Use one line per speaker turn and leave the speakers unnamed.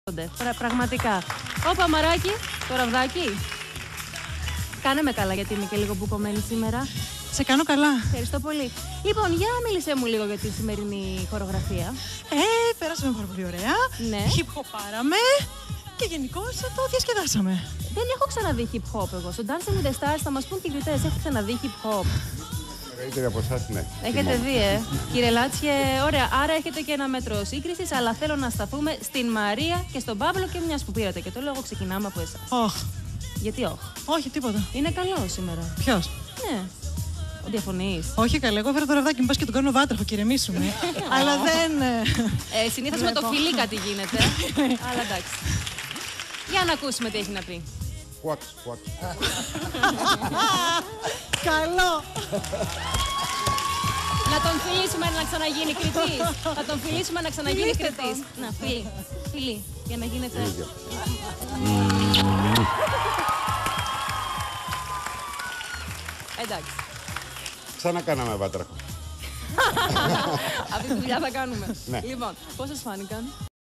Πραγματικά. Όπα, μαράκι, το ραβδάκι. Κάνε με καλά, γιατί είμαι και λίγο μπουκωμένη σήμερα.
Σε κάνω καλά.
Ευχαριστώ πολύ. Λοιπόν, για μίλησέ μου λίγο για τη σημερινή χορογραφία.
Πέρασαμε πάρα πολύ ωραία.
Ναι.
Χιπ-χοπάραμε και γενικώς το διασκεδάσαμε.
Δεν έχω ξαναδεί hip hop εγώ. Στο Dancing with the Stars θα μας πούν και οι κριτές. Έχω ξαναδεί hip hop.
Μεγαλύτερη από εσάς, ναι.
Έχετε δει, Κύριε Λάτσιε, ωραία. Άρα έχετε και ένα μέτρο σύγκρισης, αλλά θέλω να σταθούμε στην Μαρία και στον Παύλο και μιας που πήρατε και το λόγο, ξεκινάμε από εσάς. Γιατί όχι?
Όχι, τίποτα.
Είναι καλό σήμερα.
Ποιος?
Ναι. Διαφωνείς?
Όχι, καλά. Εγώ έφερα το ραβδάκι μου, πας και τον κάνω βάτραχο και ηρεμήσουμε. Αλλά δεν.
Συνήθως με το φιλί κάτι γίνεται. Αλλά εντάξει. Για να ακούσουμε τι έχει να πει.
Κουάξ.
Καλό!
Να τον φιλήσουμε να ξαναγίνει κριτής. Να τον φιλήσουμε να ξαναγίνει κριτής. Να, φιλί. Για να γίνεται. Εντάξει.
Ξανακάναμε βάτραχο.
Αυτή τη δουλειά θα κάνουμε.
Ναι.
Λοιπόν, πώς σας φάνηκαν?